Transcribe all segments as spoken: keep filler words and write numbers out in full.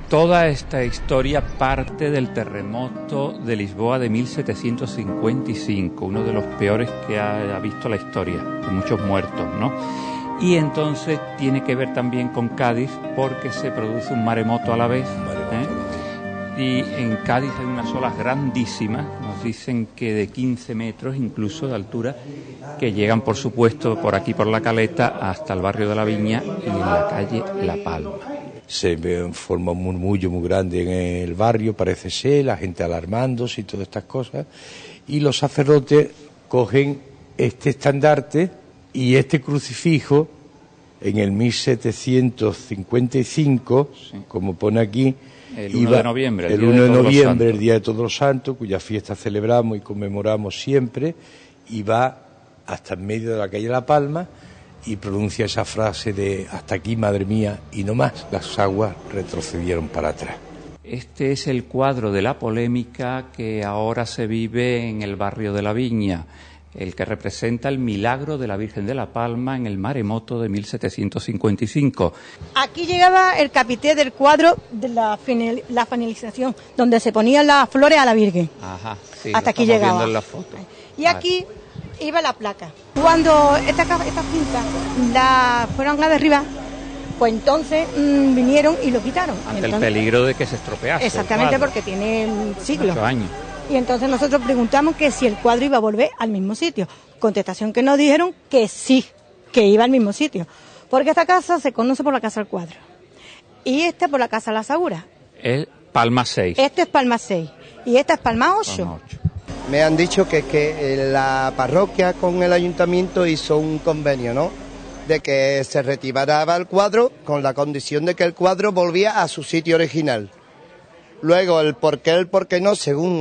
Toda esta historia parte del terremoto de Lisboa de mil setecientos cincuenta y cinco, uno de los peores que ha visto la historia, con muchos muertos, ¿no? Y entonces tiene que ver también con Cádiz, porque se produce un maremoto a la vez, ¿eh? Y en Cádiz hay unas olas grandísimas, nos dicen que de quince metros incluso de altura, que llegan por supuesto por aquí por la Caleta hasta el barrio de la Viña y en la calle La Palma. Se forma un murmullo muy grande en el barrio, parece ser, la gente alarmándose y todas estas cosas, y los sacerdotes cogen este estandarte y este crucifijo en el mil setecientos cincuenta y cinco, sí, como pone aquí, el uno de noviembre, el uno de noviembre, el Día de Todos los Santos, cuya fiesta celebramos y conmemoramos siempre, y va hasta en medio de la calle La Palma y pronuncia esa frase de hasta aquí, madre mía, y no más, las aguas retrocedieron para atrás. Este es el cuadro de la polémica que ahora se vive en el barrio de la Viña, el que representa el milagro de la Virgen de la Palma en el maremoto de mil setecientos cincuenta y cinco. Aquí llegaba el capité del cuadro de la, final, la finalización, donde se ponían las flores a la Virgen. Ajá, sí, hasta aquí llegaba. En la foto. Y aquí iba la placa. Cuando esta, esta cinta la fueron a derribar, pues entonces mmm, vinieron y lo quitaron. Ante entonces, el peligro de que se estropease. Exactamente, porque tiene siglos. Ocho años. Y entonces nosotros preguntamos que si el cuadro iba a volver al mismo sitio. Contestación que nos dijeron que sí, que iba al mismo sitio. Porque esta casa se conoce por la Casa del Cuadro. Y esta por la Casa La Sagura. Es Palma seis. Este es Palma seis. Y esta es Palma ocho. Palma ocho. Me han dicho que, que la parroquia con el ayuntamiento hizo un convenio, ¿no? De que se retiraba el cuadro con la condición de que el cuadro volvía a su sitio original. Luego, el por qué, el por qué no,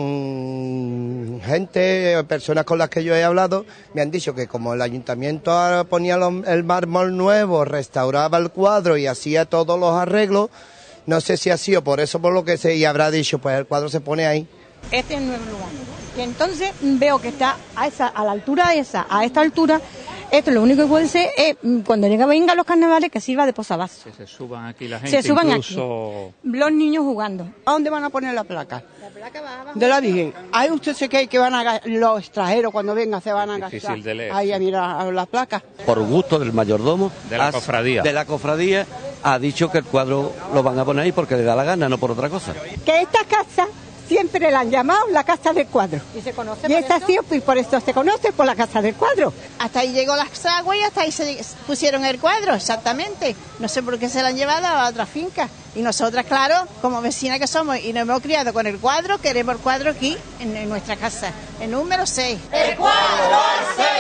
según gente, personas con las que yo he hablado, me han dicho que como el ayuntamiento ponía el mármol nuevo, restauraba el cuadro y hacía todos los arreglos, no sé si ha sido por eso por lo que se y habrá dicho, pues el cuadro se pone ahí. Este es el nuevo lugar. Y entonces veo que está a esa, a la altura esa, a esta altura. Esto lo único que puede ser es cuando llega, vengan los carnavales que sirva de posavasos. Que se suban aquí la gente, se suban incluso... aquí. Los niños jugando. ¿A dónde van a poner la placa? La placa va abajo. De la Virgen. Ahí usted se cree que van a los extranjeros cuando vengan se van a gastar de leer, ahí a mirar a las placas. Por gusto del mayordomo de la has, cofradía. De la cofradía ha dicho que el cuadro lo van a poner ahí porque le da la gana, no por otra cosa. Que esta casa siempre la han llamado la Casa del Cuadro. ¿Y se conoce y por esta eso? sí, pues por eso se conoce, por la Casa del Cuadro. Hasta ahí llegó las aguas y hasta ahí se pusieron el cuadro, exactamente. No sé por qué se lo han llevado a otra finca. Y nosotras, claro, como vecinas que somos y nos hemos criado con el cuadro, queremos el cuadro aquí, en, en nuestra casa, el número seis. ¡El cuadro al seis!